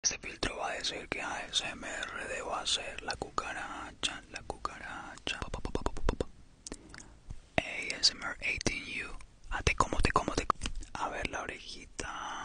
Este filtro va a decir que ASMR debo hacer la cucaracha, la cucaracha. ASMR 18U. Ah, te como. A ver la orejita.